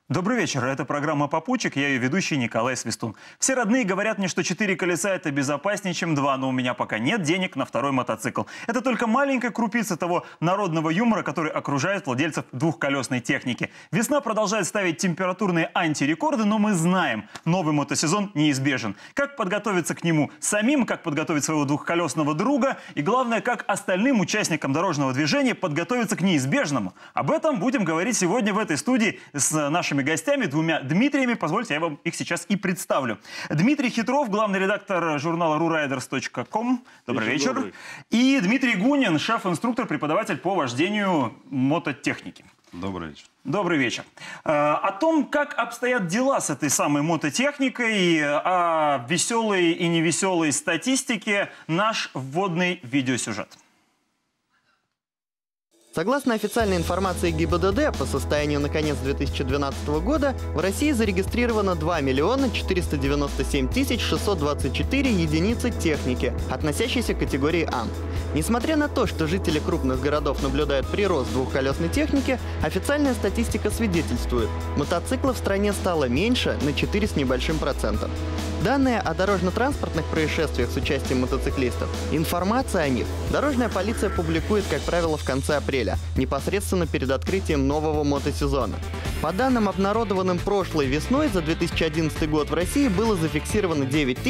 Добрый вечер. Это программа «Попутчик». Я ее ведущий Николай Свистун. Все родные говорят мне, что 4 колеса – это безопаснее, чем 2, но у меня пока нет денег на второй мотоцикл. Это только маленькая крупица того народного юмора, который окружает владельцев двухколесной техники. Весна продолжает ставить температурные антирекорды, но мы знаем, новый мотосезон неизбежен. Как подготовиться к нему самим, как подготовить своего двухколесного друга и, главное, как остальным участникам дорожного движения подготовиться к неизбежному. Об этом будем говорить сегодня в этой студии с нашими гостями, двумя Дмитриями. Позвольте, я вам их сейчас и представлю. Дмитрий Хитров, главный редактор журнала ruriders.com. Добрый вечер. Добрый. И Дмитрий Гунин, шеф-инструктор, преподаватель по вождению мототехники. Добрый вечер. Добрый вечер. О том, как обстоят дела с этой самой мототехникой, о веселой и невеселой статистике, наш вводный видеосюжет. Согласно официальной информации ГИБДД, по состоянию на конец 2012 года в России зарегистрировано 2 497 624 единицы техники, относящейся к категории А. Несмотря на то, что жители крупных городов наблюдают прирост двухколесной техники, официальная статистика свидетельствует, мотоциклов в стране стало меньше на 4 с небольшим %. Данные о дорожно-транспортных происшествиях с участием мотоциклистов, информация о них дорожная полиция публикует, как правило, в конце апреля, непосредственно перед открытием нового мотосезона. По данным, обнародованным прошлой весной, за 2011 год в России было зафиксировано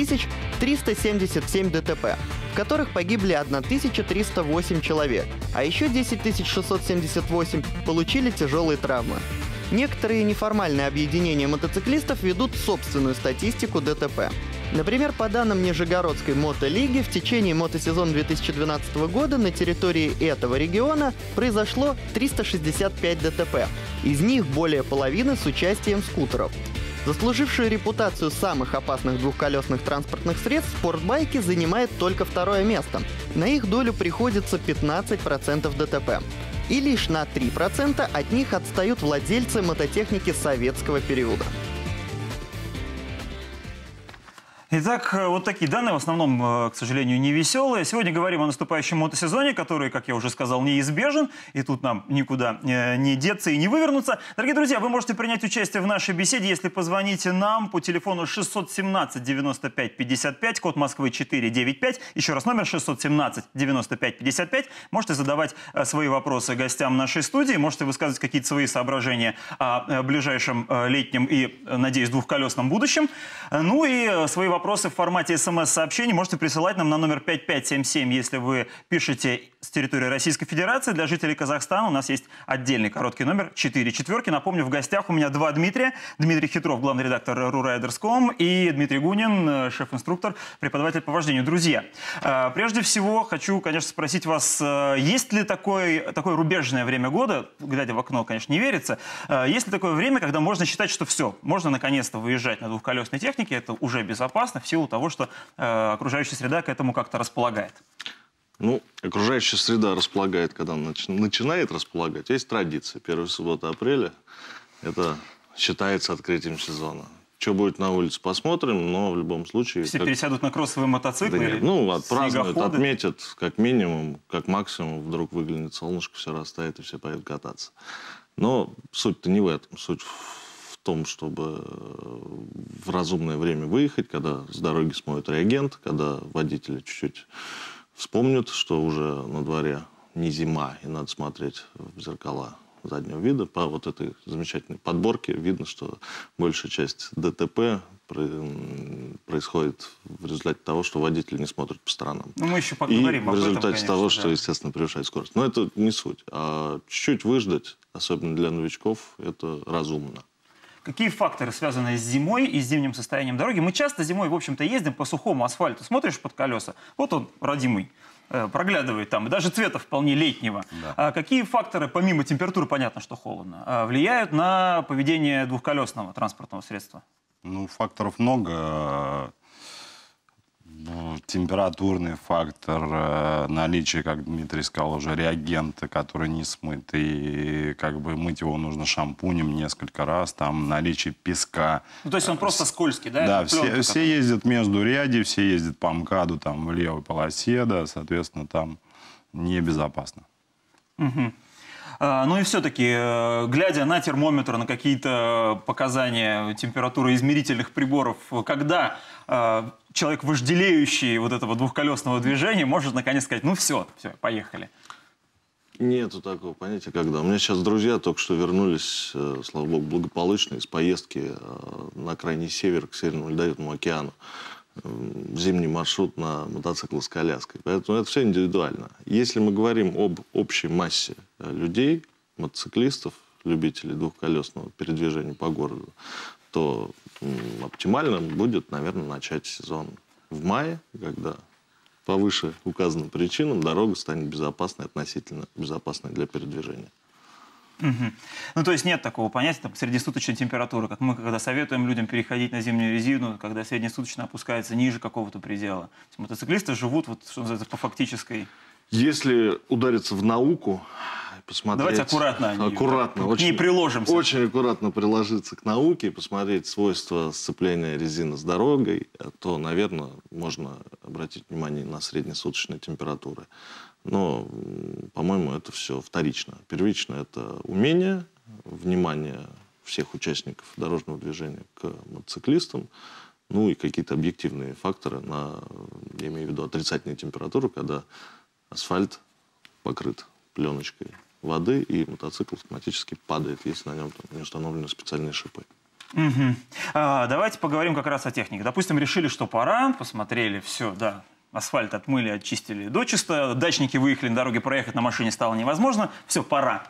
9377 ДТП, в которых погибли 1308 человек, а еще 10678 получили тяжелые травмы. Некоторые неформальные объединения мотоциклистов ведут собственную статистику ДТП. Например, по данным Нижегородской мотолиги, в течение мотосезона 2012 года на территории этого региона произошло 365 ДТП. Из них более половины с участием скутеров. Заслужившую репутацию самых опасных двухколесных транспортных средств спортбайки занимает только второе место. На их долю приходится 15% ДТП. И лишь на 3% от них отстают владельцы мототехники советского периода. Итак, вот такие данные, в основном, к сожалению, не веселые. Сегодня говорим о наступающем мотосезоне, который, как я уже сказал, неизбежен. И тут нам никуда не деться и не вывернуться. Дорогие друзья, вы можете принять участие в нашей беседе, если позвоните нам по телефону 617 95 55, код Москвы 495. Еще раз номер 617 95 55. Можете задавать свои вопросы гостям нашей студии, можете высказывать какие-то свои соображения о ближайшем летнем и, надеюсь, двухколесном будущем. Ну и свои вопросы в формате смс-сообщений можете присылать нам на номер 5577, если вы пишете с территории Российской Федерации. Для жителей Казахстана у нас есть отдельный короткий номер 4 четверки. Напомню, в гостях у меня два Дмитрия. Дмитрий Хитров, главный редактор ruriders.com, и Дмитрий Гунин, шеф-инструктор, преподаватель по вождению. Друзья, прежде всего хочу, конечно, спросить вас, есть ли такое рубежное время года, глядя в окно, конечно, не верится, есть ли такое время, когда можно считать, что все, можно наконец-то выезжать на двухколесной технике, это уже безопасно, в силу того, что окружающая среда к этому как-то располагает? Ну, окружающая среда располагает, когда начинает располагать. Есть традиция. Первая суббота апреля – это считается открытием сезона. Что будет на улице, посмотрим, но в любом случае... Все пересядут на кроссовые мотоциклы? Да нет, ну, отпразднуют, отметят, как минимум, как максимум, вдруг выглянет солнышко, все растает и все поедут кататься. Но суть-то не в этом. Суть в том, чтобы в разумное время выехать, когда с дороги смоют реагент, когда водители чуть-чуть вспомнят, что уже на дворе не зима, и надо смотреть в зеркала заднего вида. По вот этой замечательной подборке видно, что большая часть ДТП происходит в результате того, что водители не смотрят по сторонам. Ну, мы еще поговорим об этом, в результате конечно, того, что, естественно, превышает скорость. Но это не суть. А чуть-чуть выждать, особенно для новичков, это разумно. Какие факторы, связанные с зимой и с зимним состоянием дороги? Мы часто зимой, в общем-то, ездим по сухому асфальту. Смотришь под колеса, вот он, родимый, проглядывает там, и даже цвета вполне летнего. Да. А какие факторы, помимо температуры, понятно, что холодно, влияют на поведение двухколесного транспортного средства? Ну, факторов много. Температурный фактор, наличие, как Дмитрий сказал, уже реагента, который не смыт, и как бы мыть его нужно шампунем несколько раз, там наличие песка. Ну, то есть он просто скользкий, да? Да, все ездят между ряди, все ездят по МКАДу, там в левой полосе, да, соответственно, там небезопасно. Угу. Ну и все-таки, глядя на термометр, на какие-то показания температуры измерительных приборов, когда человек, вожделеющий вот этого двухколесного движения, может наконец сказать, ну все, поехали? Нету такого понятия, когда. У меня сейчас друзья только что вернулись, слава богу, благополучно из поездки на крайний север, к Северному Ледовитому океану. Зимний маршрут на мотоцикл с коляской. Поэтому это все индивидуально. Если мы говорим об общей массе людей, мотоциклистов, любителей двухколесного передвижения по городу, то оптимально будет, наверное, начать сезон в мае, когда по выше указанным причинам дорога станет безопасной, относительно безопасной для передвижения. Угу. Ну, то есть нет такого понятия там, среднесуточной температуры, как мы когда советуем людям переходить на зимнюю резину, когда среднесуточно опускается ниже какого-то предела. Мотоциклисты живут, вот, что называется, по фактической... Если удариться в науку, посмотреть... Давайте аккуратно. Очень, к ней приложимся. Очень аккуратно приложиться к науке и посмотреть свойства сцепления резины с дорогой, то, наверное, можно обратить внимание на среднесуточные температуры. Но, по-моему, это все вторично. Первично – это умение, внимание всех участников дорожного движения к мотоциклистам, ну и какие-то объективные факторы, я имею в виду отрицательные температуры, когда асфальт покрыт пленочкой воды, и мотоцикл автоматически падает, если на нем там не установлены специальные шипы. Угу. Давайте поговорим как раз о технике. Допустим, решили, что пора, посмотрели, все, да, асфальт отмыли, очистили дочисто, дачники выехали на дороге, проехать на машине стало невозможно, все, пора.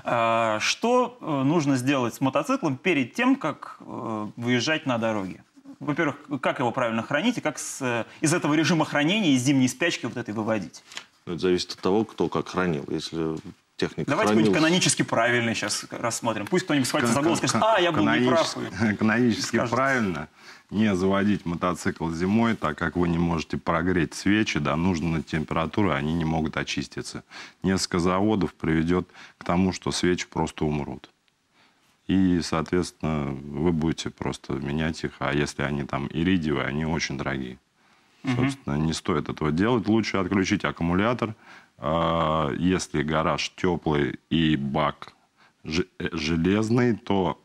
Что нужно сделать с мотоциклом перед тем, как выезжать на дороге? Во-первых, как его правильно хранить и как из этого режима хранения, из зимней спячки вот этой выводить? Это зависит от того, кто как хранил. Если техника Давайте хранилась... какой-нибудь канонически правильный сейчас рассмотрим. Пусть кто-нибудь схватится за голову и скажет, я был неправ. Канонически правильно не заводить мотоцикл зимой, так как вы не можете прогреть свечи до нужной температуры, они не могут очиститься. Несколько заводов приведет к тому, что свечи просто умрут. И, соответственно, вы будете просто менять их, а если они там иридиевые, они очень дорогие. Собственно, не стоит этого делать. Лучше отключить аккумулятор. Если гараж теплый и бак железный, то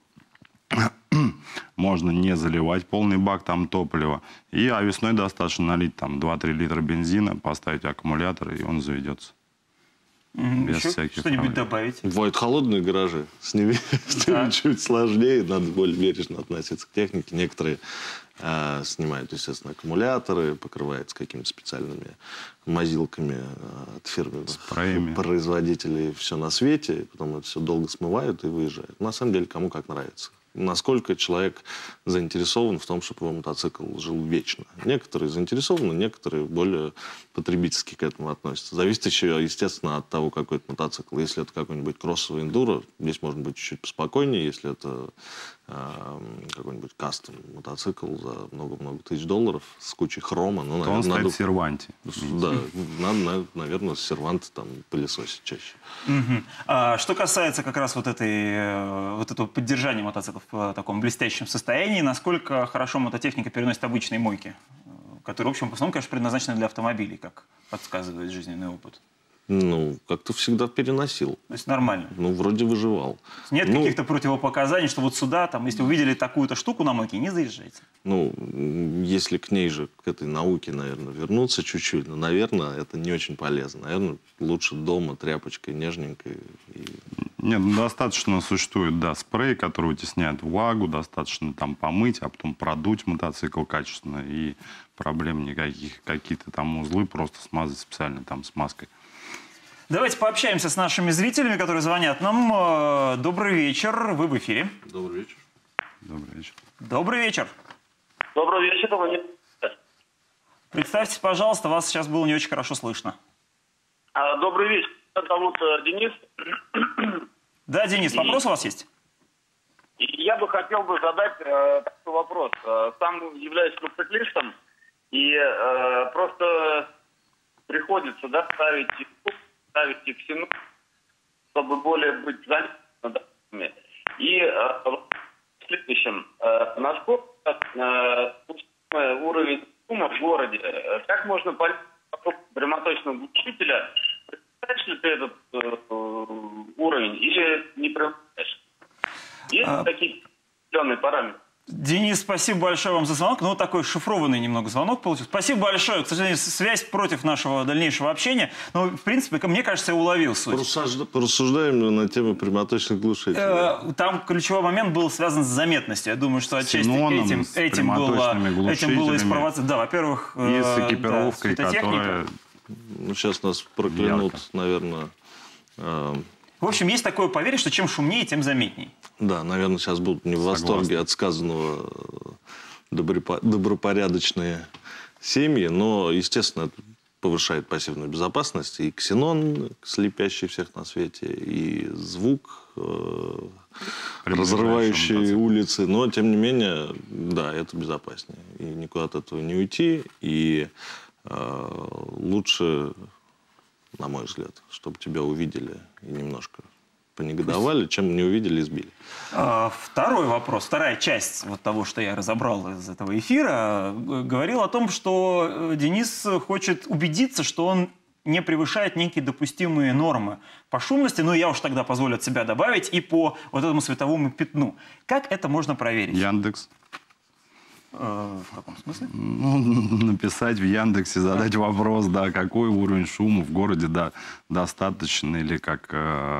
можно не заливать полный бак там топлива. А весной достаточно налить там 2-3 литра бензина, поставить аккумулятор, и он заведется. Без всяких что-нибудь проблем. добавить? Бывают холодные гаражи, с ними чуть сложнее, надо более бережно относиться к технике. Некоторые снимают, естественно, аккумуляторы, покрываются какими-то специальными мазилками от фирменных производителей, все на свете, потом это все долго смывают и выезжают. На самом деле, кому как нравится. Насколько человек заинтересован в том, чтобы его мотоцикл жил вечно. Некоторые заинтересованы, некоторые более потребительски к этому относятся. Зависит еще, естественно, от того, какой это мотоцикл. Если это какой-нибудь кроссовый эндуро, здесь можно быть чуть-чуть поспокойнее. Если это какой-нибудь кастом мотоцикл за много-много тысяч долларов с кучей хрома, ну, наверное, он стоит в серванте. Да, надо, наверное, с серванта там пылесосить чаще. Что касается как раз вот этого поддержания мотоциклов в таком блестящем состоянии, насколько хорошо мототехника переносит обычные мойки, которые, в общем, в основном, конечно, предназначены для автомобилей, как подсказывает жизненный опыт? Ну, как-то всегда переносил. То есть нормально? Ну, вроде выживал. Нет каких-то противопоказаний, что вот сюда, там, если увидели такую-то штуку на мойке, не заезжайте? Ну, если к ней же, к этой науке, наверное, вернуться чуть-чуть, но, наверное, это не очень полезно. Наверное, лучше дома тряпочкой нежненькой. Нет, достаточно существует, да, спрей, который вытесняет влагу, достаточно там помыть, а потом продуть мотоцикл качественно, и проблем никаких. Какие-то там узлы просто смазать специальной там смазкой. Давайте пообщаемся с нашими зрителями, которые звонят нам. Добрый вечер, вы в эфире. Добрый вечер. Добрый вечер. Добрый вечер. Добрый вечер, Владимир. Представьтесь, пожалуйста, вас сейчас было не очень хорошо слышно. Добрый вечер. Меня зовут Денис. Да, Денис, вопрос у вас есть? Я бы хотел задать такой вопрос. Сам являюсь мотоциклистом, и просто приходится ставить их в чтобы более быть занятыми. И в следующем, насколько уровень шума в городе, как можно понять прямоточного глушителя превышаешь ли ты этот уровень или не превышаешь? Есть такие определенные параметры? Денис, спасибо большое вам за звонок. Ну, такой шифрованный немного звонок получился. Спасибо большое. К сожалению, связь против нашего дальнейшего общения. Но, в принципе, мне кажется, я уловил суть. Порассуждаем на тему прямоточных глушителей. Там ключевой момент был связан с заметностью. Я думаю, что отчасти Синоном, этим было и спровоцировано. Да, во-первых, и с экипировкой, которая... Ну, сейчас нас проклянут, наверное... В общем, есть такое поверье, что чем шумнее, тем заметней. Да, наверное, сейчас будут не в восторге от сказанного добропорядочные семьи, но, естественно, это повышает пассивную безопасность. И ксенон, слепящий всех на свете, и звук, разрывающий улицы. Но, тем не менее, да, это безопаснее. И никуда от этого не уйти. И лучше... на мой взгляд, чтобы тебя увидели и немножко понегодовали, чем не увидели и сбили. Второй вопрос, вторая часть вот того, что я разобрал из этого эфира, говорил о том, что Денис хочет убедиться, что он не превышает некие допустимые нормы по шумности, но я уж тогда позволю от себя добавить и по вот этому световому пятну. Как это можно проверить? Яндекс. В каком смысле? Ну, написать в Яндексе, задать вопрос, да, какой уровень шума в городе, да, достаточно, или как...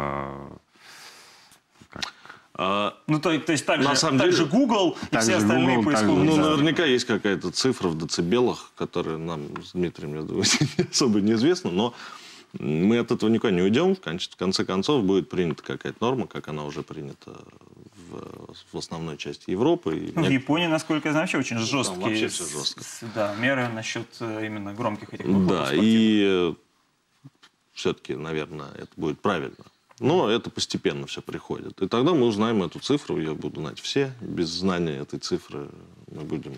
Ну, то есть так на же, самом так деле, же Google и все остальные Google, поисковые. Ну, наверняка есть какая-то цифра в децибелах, которая нам с Дмитрием, я думаю, особо неизвестна, но мы от этого никуда не уйдем. В конце концов будет принята какая-то норма, как она уже принята в основной части Европы. В Японии, насколько я знаю, вообще очень жесткие вообще все жестко. Да, меры насчет именно громких этих выходов. Да, и все-таки, наверное, это будет правильно. Но это постепенно все приходит. И тогда мы узнаем эту цифру, ее будут знать все. Без знания этой цифры мы будем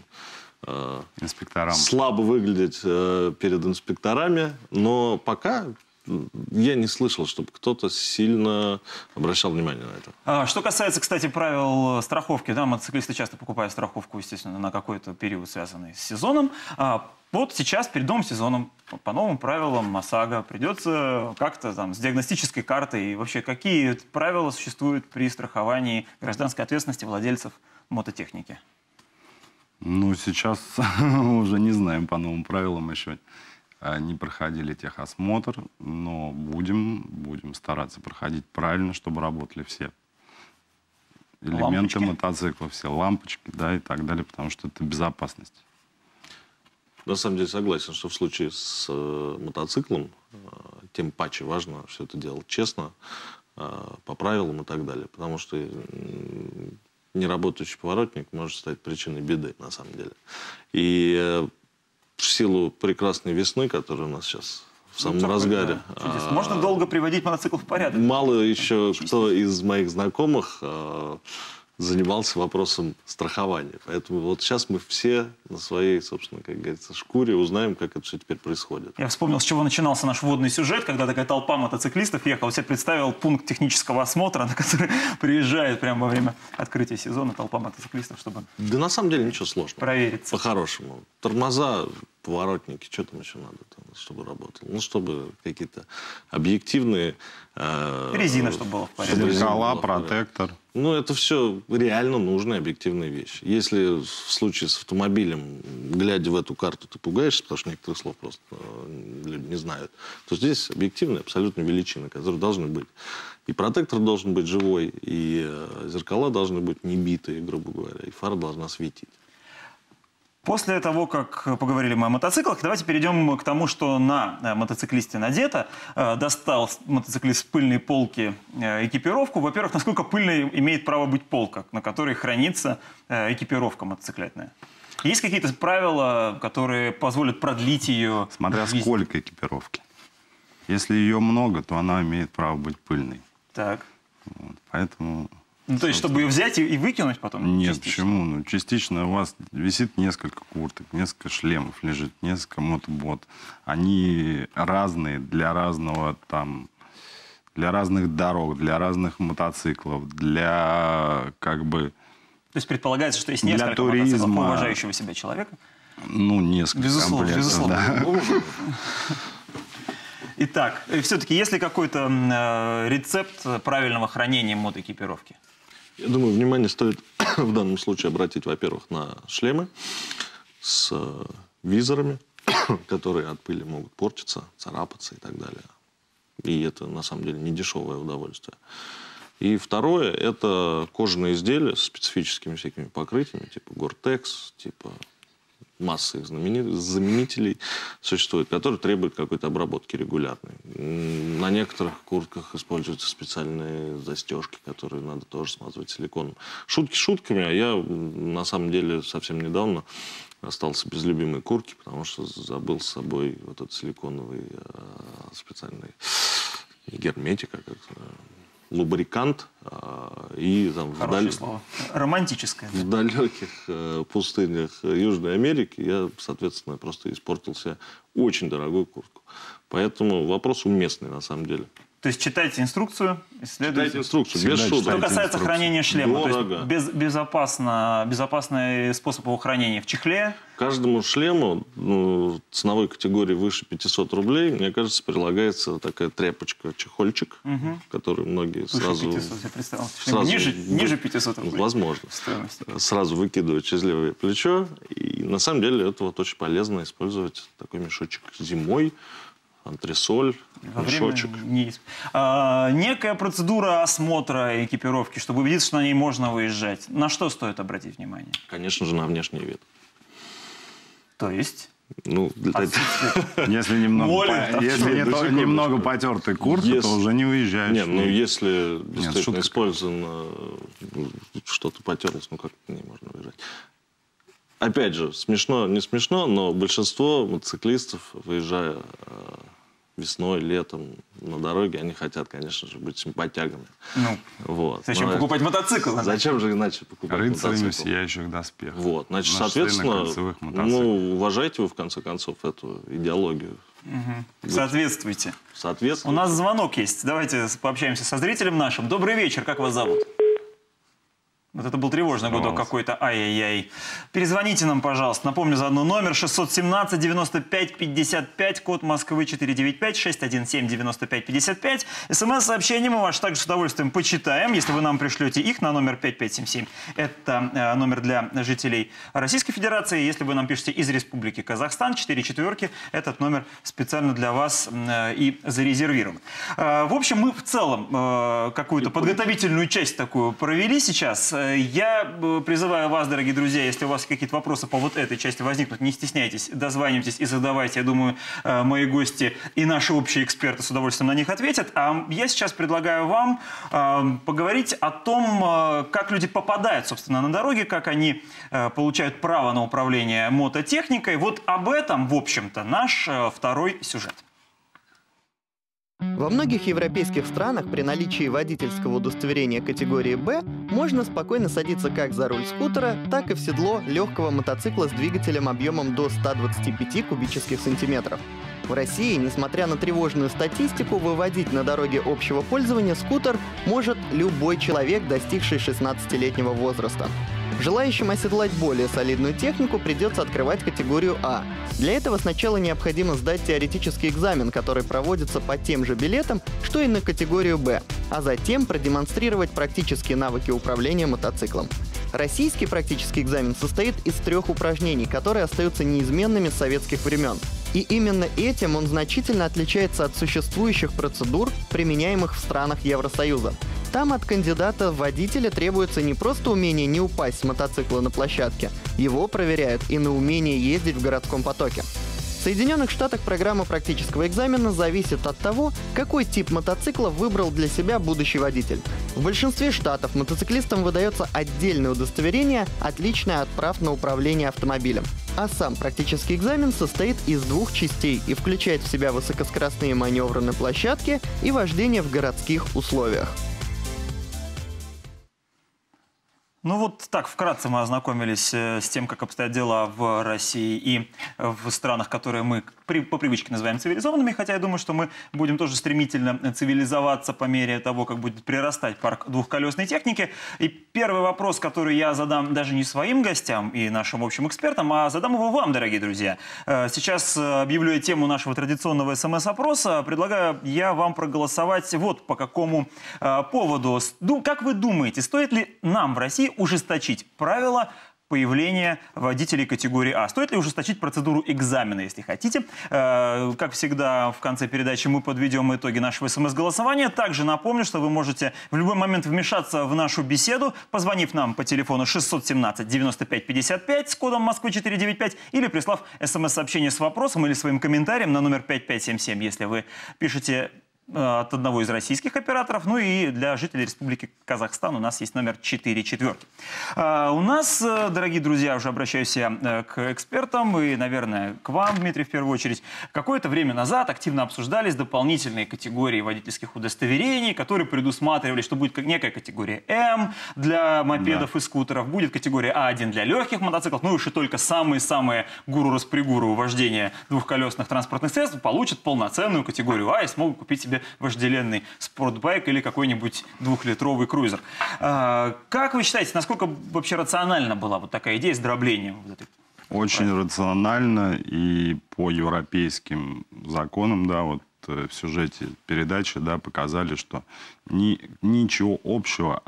слабо выглядеть перед инспекторами. Но пока я не слышал, чтобы кто-то сильно обращал внимание на это. Что касается, кстати, правил страховки, да, мотоциклисты часто покупают страховку, естественно, на какой-то период, связанный с сезоном. Вот сейчас, перед новым сезоном, по новым правилам ОСАГО придется как-то там с диагностической картой. И вообще, какие правила существуют при страховании гражданской ответственности владельцев мототехники? Ну, сейчас уже не знаем, по новым правилам еще не проходили техосмотр, но будем стараться проходить правильно, чтобы работали все элементы мотоцикла, все лампочки, да, и так далее, потому что это безопасность. На самом деле согласен, что в случае с мотоциклом тем паче важно все это делать честно, по правилам и так далее. Потому что неработающий поворотник может стать причиной беды, на самом деле. И в силу прекрасной весны, которая у нас сейчас в самом разгаре... Да. Можно долго приводить мотоцикл в порядок. Мало еще кто из моих знакомых занимался вопросом страхования. Поэтому вот сейчас мы все на своей, собственно, как говорится, шкуре узнаем, как это все теперь происходит. Я вспомнил, с чего начинался наш вводный сюжет, когда такая толпа мотоциклистов ехала. Я себе представил пункт технического осмотра, на который приезжает прямо во время открытия сезона толпа мотоциклистов, чтобы... Да на самом деле ничего сложного. Провериться. По-хорошему. Тормоза, поворотники, что там еще надо, чтобы работало? Ну, чтобы какие-то объективные... резина, чтобы была в порядке. Зеркала, протектор. Ну, это все реально нужные объективные вещи. Если в случае с автомобилем, глядя в эту карту, ты пугаешься, потому что некоторых слов просто люди не знают, то здесь объективные абсолютно величины, которые должны быть. И протектор должен быть живой, и зеркала должны быть не битые, грубо говоря, и фара должна светить. После того, как поговорили мы о мотоциклах, давайте перейдем к тому, что на мотоциклисте надето. Достал мотоциклист с пыльной полки экипировку. Во-первых, насколько пыльной имеет право быть полка, на которой хранится экипировка мотоциклетная? Есть какие-то правила, которые позволят продлить ее? Смотря сколько экипировки. Если ее много, то она имеет право быть пыльной. Так. Вот, поэтому... Ну, то есть, чтобы ее взять и выкинуть потом? Нет, частично? почему? Ну, частично у вас висит несколько курток, несколько шлемов лежит, несколько мотобот. Они разные для разного там, для разных дорог, для разных мотоциклов, для как бы... То есть, предполагается, что есть несколько мотоциклов уважающего себя человека? Ну, несколько комплектов, безусловно. да. Итак, все-таки есть ли какой-то рецепт правильного хранения мотоэкипировки? Я думаю, внимание стоит в данном случае обратить, во-первых, на шлемы с визорами, которые от пыли могут портиться, царапаться и так далее. И это, на самом деле, не дешевое удовольствие. И второе, это кожаные изделия с специфическими всякими покрытиями, типа Gore-Tex, типа масса их заменителей существует, которые требуют какой-то обработки регулярной. На некоторых куртках используются специальные застежки, которые надо тоже смазывать силиконом. Шутки шутками, а я на самом деле совсем недавно остался без любимой куртки, потому что забыл с собой вот этот силиконовый специальный герметик, лубрикант, и там романтическое. В далеких пустынях Южной Америки я, соответственно, просто испортил себе очень дорогую куртку. Поэтому вопрос уместный на самом деле. То есть читайте инструкцию, исследуйте. Читайте инструкцию, без шуток. Что касается хранения шлема, дорого. То есть безопасный способ его хранения в чехле. Каждому шлему ценовой категории выше 500 рублей, мне кажется, прилагается такая тряпочка, чехольчик, который многие сразу... 500, я представил. Ниже 500 рублей. Возможно. Сразу выкидывать через левое плечо. И на самом деле это вот очень полезно использовать такой мешочек зимой. Антресоль, мешочек. Некая процедура осмотра экипировки, чтобы убедиться, что на ней можно выезжать. На что стоит обратить внимание? Конечно же, на внешний вид. То есть? Если немного потертый куртка, то уже не уезжаешь. Нет, если действительно использовано, что-то потерлось, как не можно уезжать. Опять же, смешно, не смешно, но большинство мотоциклистов, выезжая весной, летом на дороге, они хотят, конечно же, быть симпатягами. Зачем покупать мотоцикл? Зачем же иначе покупать мотоцикл? Рыцарями в сияющих доспехах. Значит, соответственно, уважайте вы, в конце концов, эту идеологию. Соответствуйте. Соответствуйте. У нас звонок есть. Давайте пообщаемся со зрителем нашим. Добрый вечер, как вас зовут? Вот это был тревожный гудок какой-то. Ай-яй-яй. Перезвоните нам, пожалуйста. Напомню заодно номер 617-95-55, код Москвы 495-617-95-55. СМС-сообщения мы ваши также с удовольствием почитаем, если вы нам пришлете их на номер 5577. Это номер для жителей Российской Федерации. Если вы нам пишете из Республики Казахстан, 4 четверки, этот номер специально для вас и зарезервирован. В общем, мы в целом какую-то подготовительную часть такую провели сейчас. Я призываю вас, дорогие друзья, если у вас какие-то вопросы по вот этой части возникнут, не стесняйтесь, дозванивайтесь и задавайте. Я думаю, мои гости и наши общие эксперты с удовольствием на них ответят. А я сейчас предлагаю вам поговорить о том, как люди попадают, собственно, на дороги, как они получают право на управление мототехникой. Вот об этом, в общем-то, наш второй сюжет. Во многих европейских странах при наличии водительского удостоверения категории «Б» можно спокойно садиться как за руль скутера, так и в седло легкого мотоцикла с двигателем объемом до 125 кубических сантиметров. В России, несмотря на тревожную статистику, выводить на дороге общего пользования скутер может любой человек, достигший 16-летнего возраста. Желающим оседлать более солидную технику придется открывать категорию А. Для этого сначала необходимо сдать теоретический экзамен, который проводится по тем же билетам, что и на категорию Б, а затем продемонстрировать практические навыки управления мотоциклом. Российский практический экзамен состоит из 3 упражнений, которые остаются неизменными с советских времен. И именно этим он значительно отличается от существующих процедур, применяемых в странах Евросоюза. Там от кандидата в водителя требуется не просто умение не упасть с мотоцикла на площадке, его проверяют и на умение ездить в городском потоке. В Соединенных Штатах программа практического экзамена зависит от того, какой тип мотоцикла выбрал для себя будущий водитель. В большинстве штатов мотоциклистам выдается отдельное удостоверение, отличное от прав на управление автомобилем. А сам практический экзамен состоит из 2 частей и включает в себя высокоскоростные маневры на площадке и вождение в городских условиях. Ну вот так, вкратце мы ознакомились с тем, как обстоят дела в России и в странах, которые мы по привычке называем цивилизованными, хотя я думаю, что мы будем тоже стремительно цивилизоваться по мере того, как будет прирастать парк двухколесной техники. И первый вопрос, который я задам даже не своим гостям и нашим общим экспертам, а задам его вам, дорогие друзья. Сейчас объявлю я тему нашего традиционного СМС-опроса. Предлагаю я вам проголосовать вот по какому поводу. Как вы думаете, стоит ли нам в России ужесточить правила появления водителей категории А? Стоит ли ужесточить процедуру экзамена, если хотите? Как всегда, в конце передачи мы подведем итоги нашего СМС-голосования. Также напомню, что вы можете в любой момент вмешаться в нашу беседу, позвонив нам по телефону 617-95-55 с кодом Москвы 495 или прислав СМС-сообщение с вопросом или своим комментарием на номер 5577, если вы пишете от одного из российских операторов. Ну и для жителей Республики Казахстан у нас есть номер 44. У нас, дорогие друзья, уже обращаюсь я к экспертам и, наверное, к вам, Дмитрий, в первую очередь. Какое-то время назад активно обсуждались дополнительные категории водительских удостоверений, которые предусматривали, что будет некая категория М для мопедов и скутеров, будет категория А1 для легких мотоциклов, ну и что только самые-самые гуру-распригуру вождения двухколесных транспортных средств получат полноценную категорию А и смогут купить себе вожделенный спортбайк или какой-нибудь двухлитровый круизер. Как вы считаете, насколько вообще рациональна была вот такая идея с дроблением? Очень рационально и по европейским законам, да, вот в сюжете передачи, да, показали, что ничего общего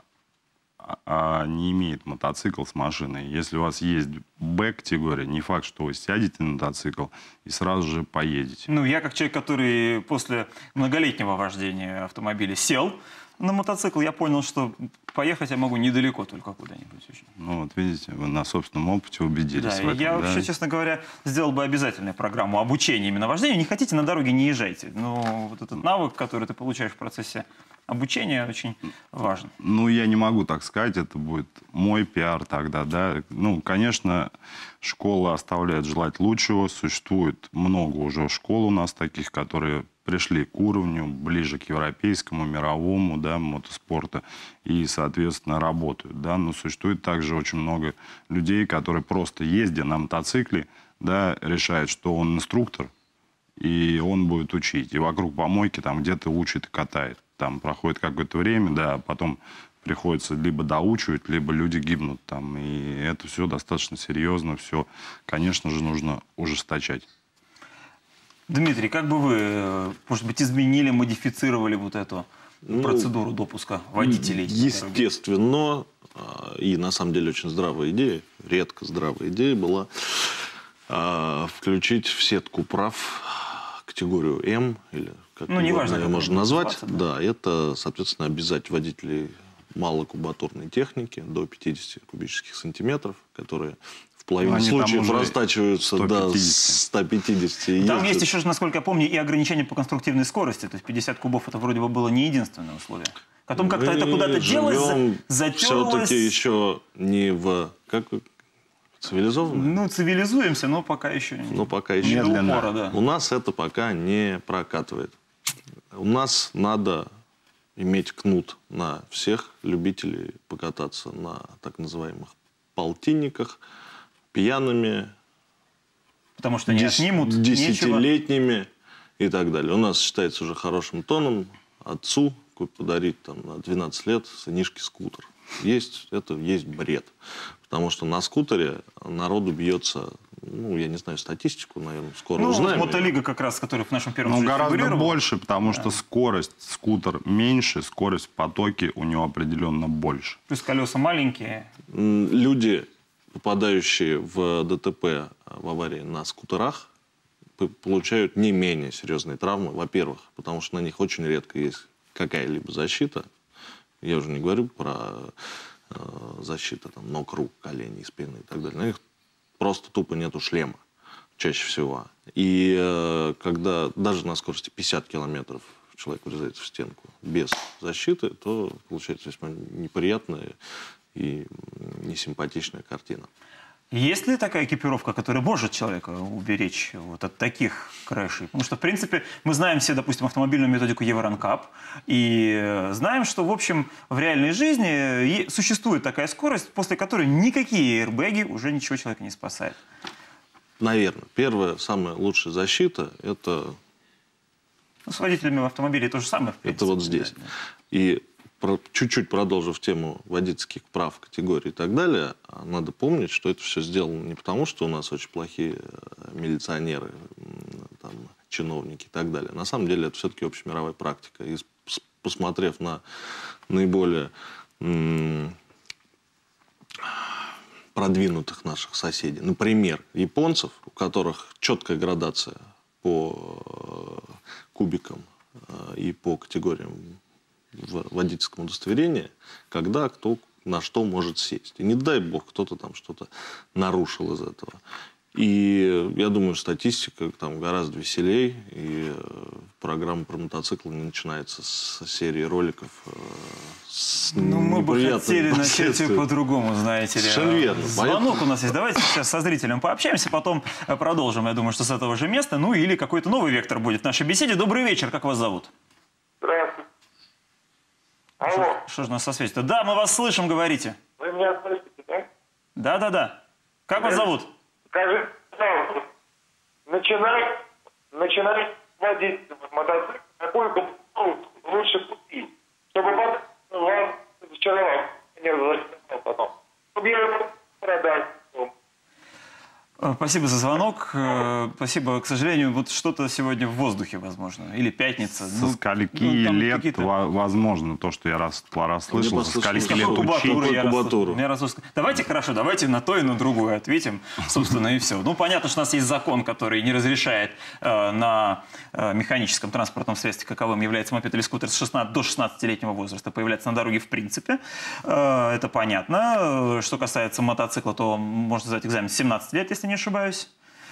не имеет мотоцикл с машиной. Если у вас есть Б-категория, не факт, что вы сядете на мотоцикл и сразу же поедете. Ну, я как человек, который после многолетнего вождения автомобиля сел на мотоцикл, я понял, что поехать я могу недалеко, только куда-нибудь. Ну, вот видите, вы на собственном опыте убедились в этом. Я вообще, честно говоря, сделал бы обязательную программу обучения именно вождению. Не хотите, на дороге не езжайте. Но вот этот навык, который ты получаешь в процессе обучение очень важно. Ну, я не могу так сказать, это будет мой пиар тогда, да. Ну, конечно, школа оставляет желать лучшего. Существует много уже школ у нас таких, которые пришли к уровню, ближе к европейскому, мировому, да, мотоспорта и, соответственно, работают, да. Но существует также очень много людей, которые просто ездя на мотоцикле, да, решают, что он инструктор, и он будет учить. И вокруг помойки там где-то учит и катает. Там проходит какое-то время, да, а потом приходится либо доучивать, либо люди гибнут там. И это все достаточно серьезно, все, конечно же, нужно ужесточать. Дмитрий, как бы вы, может быть, изменили, модифицировали вот эту процедуру допуска водителей? Естественно, и на самом деле очень здравая идея, редко здравая идея была включить в сетку прав категорию М, или как неважно, ее можно назвать. Да, это, соответственно, обязать водителей малокубатурной техники до 50 кубических сантиметров, которые в половине случаев растачиваются до 150. Там есть еще, насколько я помню, и ограничение по конструктивной скорости. То есть 50 кубов это вроде бы было не единственное условие. Потом как-то это куда-то делось, затерлось. Все-таки еще не в... Цивилизованно? Ну, цивилизуемся, но пока еще не. Но пока еще медленно. Упора, да. У нас это пока не прокатывает. У нас надо иметь кнут на всех любителей покататься на так называемых полтинниках, пьяными, потому что не отнимут, десятилетними и так далее. У нас считается уже хорошим тоном отцу подарить там, на 12 лет сынишке скутер. Это есть бред. Потому что на скутере народу бьется, ну, я не знаю статистику, наверное, скоро узнаем. Вот мотолига как раз, которая в нашем первом случае гораздо больше, потому что скорость скутер меньше, скорость в потоке у него определенно больше. Плюс колеса маленькие. Люди, попадающие в ДТП, в аварии на скутерах, получают не менее серьезные травмы. Во-первых, потому что на них очень редко есть какая-либо защита. Я уже не говорю про защиту там, ног, рук, коленей, спины и так далее. На них просто тупо нету шлема чаще всего. И когда даже на скорости 50 километров человек врезается в стенку без защиты, то получается весьма неприятная и несимпатичная картина. Есть ли такая экипировка, которая может человека уберечь вот от таких крэшей? Потому что, в принципе, мы знаем все, допустим, автомобильную методику Евро-НКАП и знаем, что, в общем, в реальной жизни существует такая скорость, после которой никакие эйрбэги уже ничего человека не спасают. Наверное. Первая, самая лучшая защита – это… Ну, с водителями автомобилей то же самое, в принципе. Это вот здесь. Да. И чуть-чуть продолжив тему водительских прав, категорий и так далее, надо помнить, что это все сделано не потому, что у нас очень плохие милиционеры, там, чиновники и так далее. На самом деле это все-таки общемировая практика. И посмотрев на наиболее продвинутых наших соседей, например, японцев, у которых четкая градация по кубикам и по категориям в водительском удостоверении, когда кто на что может сесть. И не дай бог, кто-то там что-то нарушил из этого. И я думаю, статистика там гораздо веселей. И программа про мотоцикл не начинается с серии роликов с мы бы хотели начать ее по-другому, знаете ли. Совершенно верно. Звонок у нас есть. Давайте сейчас со зрителем пообщаемся, потом продолжим. Я думаю, что с этого же места. Ну или какой-то новый вектор будет в нашей беседе. Добрый вечер. Как вас зовут? Здравствуйте. Алло. Что же у нас со связью-то? Да, мы вас слышим, говорите. Вы меня слышите, да? Да. Как вас зовут? Скажите, пожалуйста, начинать водить мотоцикл, какую лучше купить, чтобы потом вам вчера не разочаровал потом. Чтобы я его продать. Спасибо за звонок. Спасибо. К сожалению, вот что-то сегодня в воздухе, возможно. Или пятница. Со скольки лет, возможно, то, что я расслышал, со скольки лет учить. Давайте на то и на другое ответим, собственно, и все. Ну, понятно, что у нас есть закон, который не разрешает на механическом транспортном средстве, каковым является мопед или скутер, до 16-летнего возраста появляться на дороге в принципе. Это понятно. Что касается мотоцикла, то можно сдать экзамен с 17 лет, если не ошибаюсь.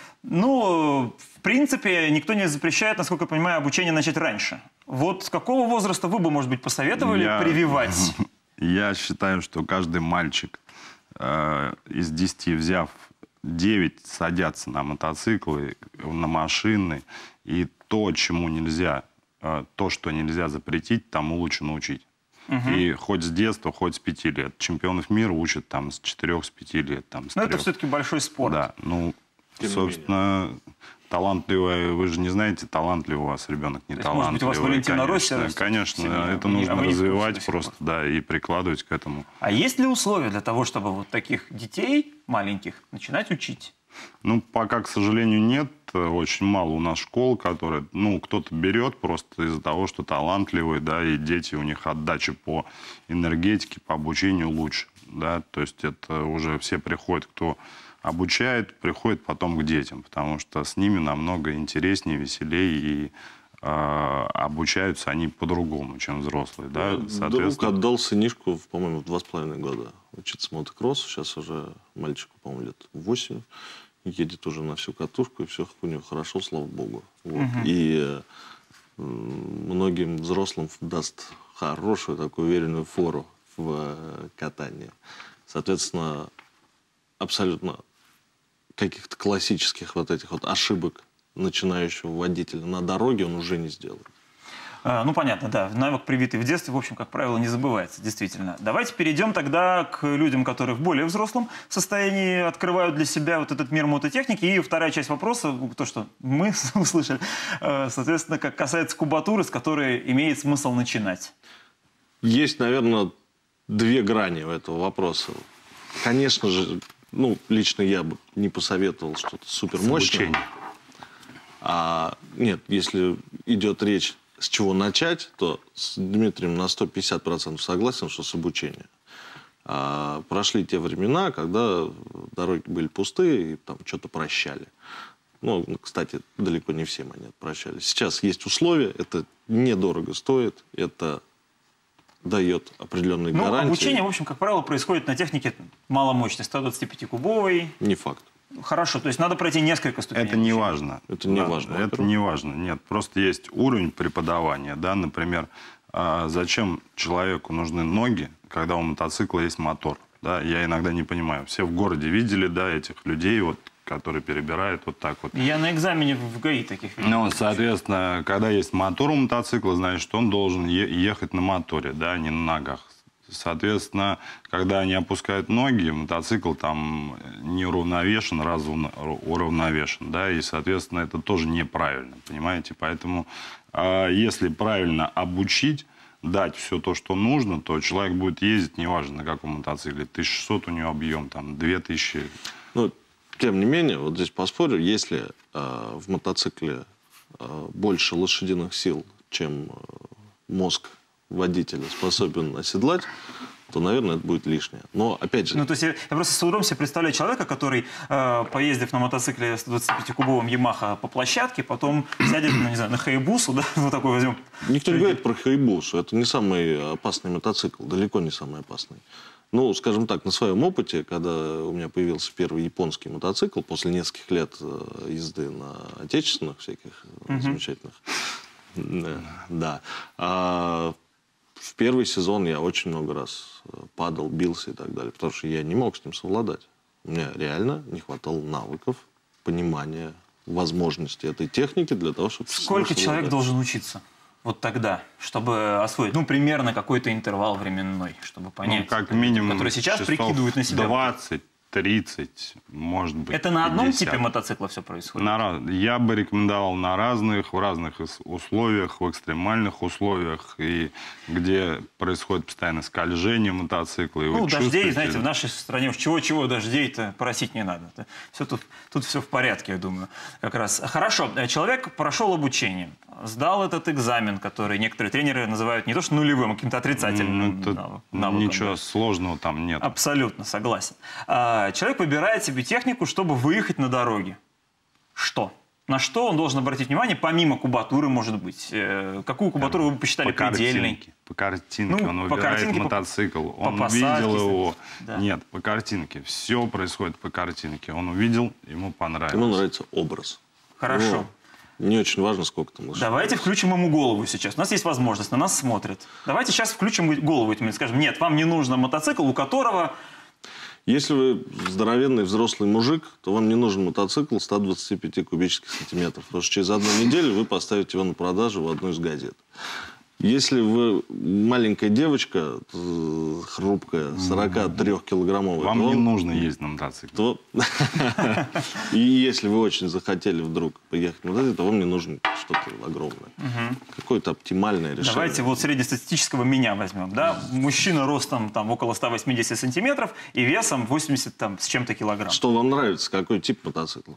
Ну, в принципе, никто не запрещает, насколько я понимаю, обучение начать раньше. Вот с какого возраста вы бы, может быть, посоветовали прививать? Я считаю, что каждый мальчик из 10, взяв 9, садятся на мотоциклы, на машины. И то, чему нельзя, то, что нельзя запретить, тому лучше научить. И хоть с детства, хоть с 5 лет. Чемпионов мира учат там с 4-5 лет. Но это все-таки большой спорт. Да, ну, собственно, талантливый, вы же не знаете, талантливый у вас ребенок, не талантливый. Может быть, у вас Валентина Росси? Конечно, это нужно развивать просто, да, и прикладывать к этому. А есть ли условия для того, чтобы вот таких детей маленьких начинать учить? Ну, пока, к сожалению, нет. Очень мало у нас школ, которые, ну, кто-то берет просто из-за того, что талантливые, да, и дети, у них отдача по энергетике, по обучению лучше, да. То есть это уже все приходят, кто обучает, приходит потом к детям, потому что с ними намного интереснее, веселее, и обучаются они по-другому, чем взрослые, да. Друг отдал сынишку, по-моему, в 2,5 года учиться мотокроссу. Сейчас уже мальчику, по-моему, лет 8. Едет уже на всю катушку, и все у него хорошо, слава богу. Вот. И многим взрослым даст хорошую, такую уверенную фору в катании. Соответственно, абсолютно каких-то классических вот этих вот ошибок начинающего водителя на дороге он уже не сделает. Ну, понятно, да. Навык, привитый в детстве, в общем, как правило, не забывается, действительно. Давайте перейдем тогда к людям, которые в более взрослом состоянии открывают для себя вот этот мир мототехники. И вторая часть вопроса, то, что мы услышали, соответственно, как касается кубатуры, с которой имеет смысл начинать. Есть, наверное, две грани у этого вопроса. Конечно же, ну, лично я бы не посоветовал что-то супермощное. Нет, если идет речь, с чего начать, то с Дмитрием на 150% согласен, что с обучения. Прошли те времена, когда дороги были пустые и там что-то прощали. Ну, кстати, далеко не всем они прощали. Сейчас есть условия, это недорого стоит, это дает определенные гарантии. Обучение, в общем, как правило, происходит на технике маломощной, 125-кубовой. Не факт. Хорошо, то есть надо пройти несколько ступеней. Это не важно. Это не важно. Это не важно. Нет, просто есть уровень преподавания. Да? Например, зачем человеку нужны ноги, когда у мотоцикла есть мотор? Да? Я иногда не понимаю. Все в городе видели, да, этих людей, вот, которые перебирают вот так вот. Я на экзамене в ГАИ таких видел. Ну, соответственно, когда есть мотор у мотоцикла, значит, он должен ехать на моторе, да, а не на ногах. Соответственно, когда они опускают ноги, мотоцикл там не уравновешен, уравновешен, да, и, соответственно, это тоже неправильно, понимаете? Поэтому, если правильно обучить, дать все то, что нужно, то человек будет ездить, неважно на каком мотоцикле, 1600 у него объем, там, 2000. Ну, тем не менее, вот здесь поспорю, если в мотоцикле больше лошадиных сил, чем мозг водителя способен оседлать, то, наверное, это будет лишнее. Но, опять же... Ну, то есть я просто с трудом себе представляю человека, который, поездив на мотоцикле с 25-кубовым Ямаха по площадке, потом сядет, ну, не знаю, на Хаябусу, да, вот такой возьмем. Никто не говорит про Хаябусу. Это не самый опасный мотоцикл, далеко не самый опасный. Ну, скажем так, на своем опыте, когда у меня появился первый японский мотоцикл, после нескольких лет езды на отечественных всяких замечательных, да, в первый сезон я очень много раз падал, бился и так далее, потому что я не мог с ним совладать. У меня реально не хватало навыков, понимания, возможности этой техники для того, чтобы... Сколько человек должен учиться вот тогда, чтобы освоить, ну, примерно какой-то интервал временной, чтобы понять, ну, как минимум, который сейчас прикидывают на себя? 20, 30, может быть, Это на одном 50. типе мотоцикла все происходит? Я бы рекомендовал в разных условиях, в экстремальных условиях, и где происходит постоянно скольжение мотоцикла. И ну, вы дождей, чувствуете... знаете, в нашей стране уж чего-чего дождей-то просить не надо. Все тут все в порядке, я думаю. Как раз. Хорошо, человек прошел обучение, сдал этот экзамен, который некоторые тренеры называют не то что нулевым, а каким-то отрицательным навыком. Ничего сложного там нет. Абсолютно согласен. Человек выбирает себе технику, чтобы выехать на дороге. Что? На что он должен обратить внимание, помимо кубатуры, может быть? Какую кубатуру вы бы посчитали предельной? По картинке. Ну, он по выбирает картинке, мотоцикл. Он посадке, видел его. да. Нет, по картинке. Все происходит по картинке. Он увидел, ему понравилось. Ему нравится образ. Хорошо. Ну, не очень важно, сколько там лошадей. Давайте включим ему голову сейчас. У нас есть возможность, на нас смотрят. Давайте сейчас включим голову и скажем, нет, вам не нужен мотоцикл, у которого... Если вы здоровенный взрослый мужик, то вам не нужен мотоцикл 125 кубических сантиметров. Потому что через одну неделю вы поставите его на продажу в одну из газет. Если вы маленькая девочка, хрупкая, 43-килограммовая... Вам не нужно ездить на мотоцикле. И если вы очень захотели вдруг поехать на мотоцикле, то вам не нужно что-то огромное. Какое-то оптимальное решение. Давайте вот среднестатистического меня возьмем. Да? Мужчина ростом там, около 180 сантиметров и весом 80 там, с чем-то килограмм. Что вам нравится? Какой тип мотоциклов?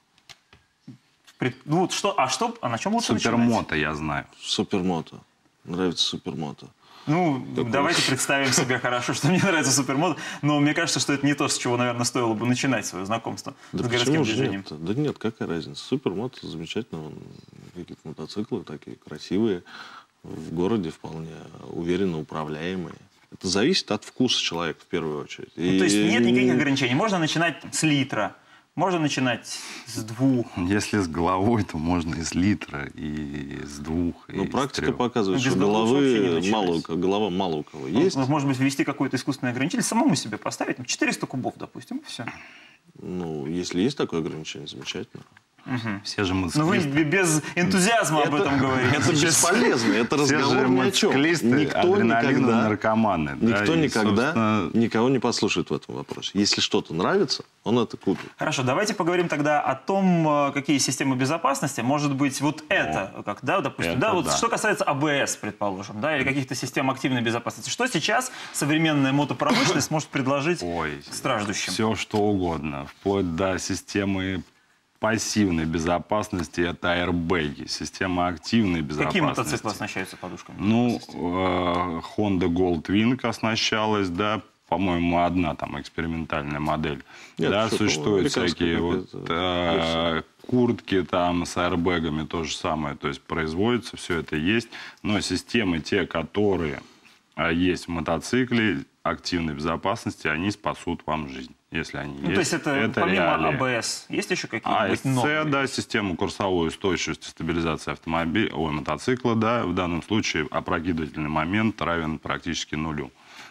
Ну, а на чем лучше Супермото, я знаю. Супермото. Нравится супермото. Ну, давайте представим себе хорошо, что мне нравится супермото, но мне кажется, что это не то, с чего, наверное, стоило бы начинать свое знакомство с городским движением. Нет? Да нет, какая разница. Супермото замечательно. Какие-то мотоциклы такие красивые, в городе вполне уверенно управляемые. Это зависит от вкуса человека в первую очередь. Ну, то есть нет никаких ограничений. Можно начинать с литра. Можно начинать с 2. Если с головой, то можно и с литра, и с 2. Но практика показывает, что голова мало у кого есть. Может быть, ввести какое-то искусственное ограничение, самому себе поставить 400 кубов, допустим, и все. Ну, если есть такое ограничение, замечательно. Все же Но вы без энтузиазма об этом говорите. Это бесполезно, это разговор ни о чем. Никто никогда, наркоманы. Никто никогда никого не послушает в этом вопросе. Если что-то нравится, он это купит. Хорошо, давайте поговорим тогда о том, какие системы безопасности. Может быть, вот это, как, да, допустим, да, вот что касается АБС, предположим, да, или каких-то систем активной безопасности. Что сейчас современная мотопромышленность может предложить страждущим? Все, что угодно, вплоть до системы пассивной безопасности, это аэрбэги. Система активной безопасности. Какие мотоциклы оснащаются подушками? Ну, Honda Goldwing оснащалась, да, по-моему, одна там экспериментальная модель. Нет, да, существуют всякие вот куртки там с аэрбэгами, то же самое. То есть производится, все это есть. Но системы, те, которые есть в мотоцикле активной безопасности, они спасут вам жизнь. Если они есть. То есть это помимо реалии. АБС, есть еще какие-нибудь новые? Да, систему курсовой устойчивости, стабилизации мотоцикла, да, в данном случае опрокидывательный момент равен практически нулю.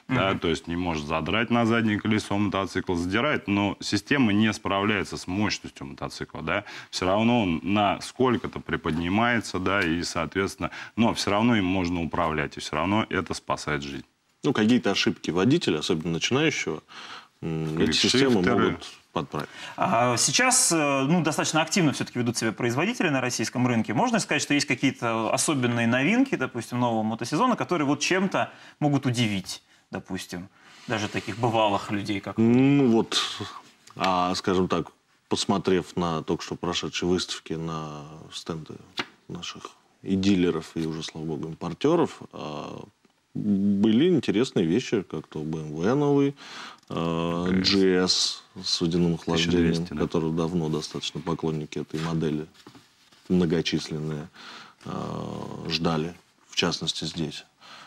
да, то есть не может задрать на заднее колесо мотоцикл, задирает, но система не справляется с мощностью мотоцикла, да, все равно он на сколько-то приподнимается, да, и, соответственно, но все равно им можно управлять, и все равно это спасает жизнь. Ну, какие-то ошибки водителя, особенно начинающего, эти системы могут подправить. Сейчас достаточно активно все-таки ведут себя производители на российском рынке. Можно сказать, что есть какие-то особенные новинки, допустим, нового мотосезона, которые вот чем-то могут удивить, допустим, даже таких бывалых людей, как вы? Ну вот, скажем так, посмотрев на только что прошедшие выставки, на стенды наших и дилеров, и уже, слава богу, импортеров, были интересные вещи, как то BMW новый, GS с водяным охлаждением, 1200, да? который давно достаточно поклонники этой модели, многочисленные, ждали, в частности здесь.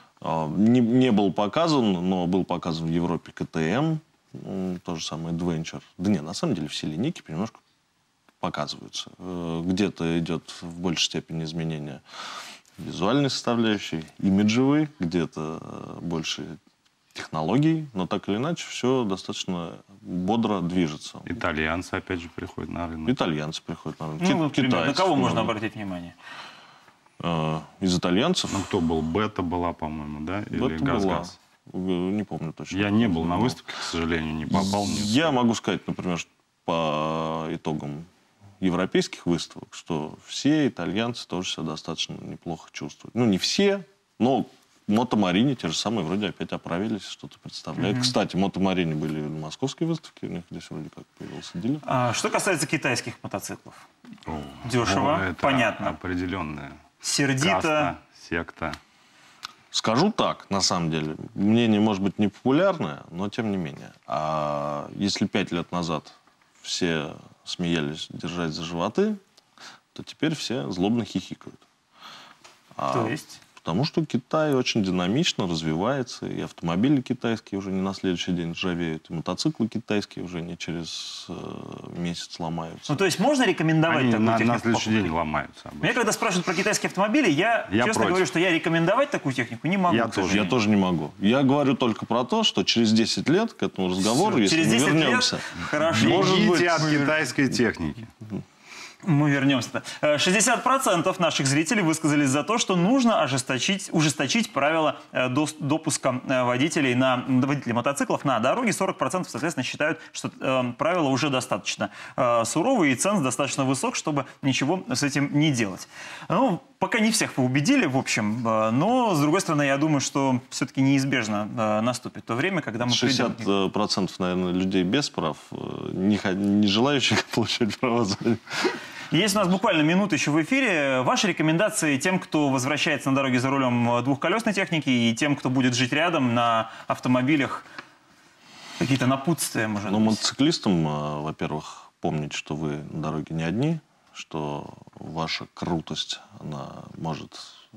Не был показан, но был показан в Европе КТМ, то же самое Adventure. Да нет, на самом деле все линейки немножко показываются. Где-то идет в большей степени изменения визуальной составляющей, имиджевой, где-то больше технологий, но так или иначе все достаточно бодро движется. Итальянцы, опять же, приходят на рынок. Итальянцы приходят на рынок. Ну, например, на кого можно много. обратить внимание? Из итальянцев? Ну, кто был? Бета была, по-моему, да? Или Бета была. Газ-Газ? Не помню точно. Я не был на выставке, к сожалению, не попал. Я могу сказать, например, что по итогам европейских выставок, что все итальянцы тоже себя достаточно неплохо чувствуют. Ну, не все, но Мотомарини те же самые вроде опять оправились, что-то представляют. Кстати, Мотомарини были на московской выставке, у них здесь вроде как появился дилер. Что касается китайских мотоциклов? Дешево, это понятно. Определенная Сердито. каста, секта. Скажу так, на самом деле, мнение может быть непопулярное, но тем не менее. Если 5 лет назад все смеялись держать за животы, то теперь все злобно хихикают. То есть? Потому что Китай очень динамично развивается, и автомобили китайские уже не на следующий день ржавеют, и мотоциклы китайские уже не через месяц ломаются. Ну, то есть можно рекомендовать Они такую технику? на следующий день ломаются. Обычно. Меня когда спрашивают про китайские автомобили, я честно против. говорю, что я рекомендовать такую технику не могу. Я к сожалению. Я тоже не могу. Я говорю только про то, что через 10 лет к этому разговору, если Через мы 10 вернемся... лет? Хорошо. Может быть, Бегите от китайской техники. Мы вернемся. 60% наших зрителей высказались за то, что нужно ужесточить правила допуска водителей мотоциклов на дороге. 40%, соответственно, считают, что правила уже достаточно суровые и ценз достаточно высок, чтобы ничего с этим не делать. Ну, пока не всех вы убедили, в общем, но, с другой стороны, я думаю, что все-таки неизбежно наступит то время, когда мы придем. 60%, наверное, людей без прав, не желающих получать права. Есть у нас буквально минута еще в эфире. Ваши рекомендации тем, кто возвращается на дороге за рулем двухколесной техники, и тем, кто будет жить рядом на автомобилях, какие-то напутствия, может Ну, быть? мотоциклистам, во-первых, помнить, что вы на дороге не одни, что ваша крутость, она может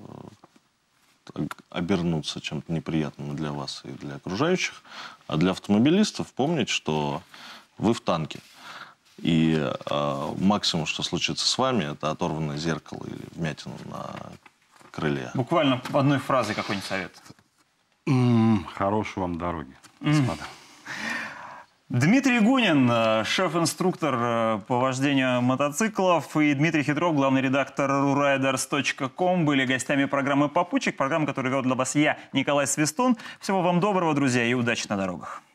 обернуться чем-то неприятным для вас и для окружающих. А для автомобилистов помнить, что вы в танке. И максимум, что случится с вами, это оторванное зеркало или вмятина на крыле. Буквально одной фразой какой-нибудь совет. Хорошей вам дороги, господа. Дмитрий Гунин, шеф-инструктор по вождению мотоциклов, и Дмитрий Хитров, главный редактор ruriders.com, были гостями программы «Попутчик», программу, которую вел для вас я, Николай Свистун. Всего вам доброго, друзья, и удачи на дорогах.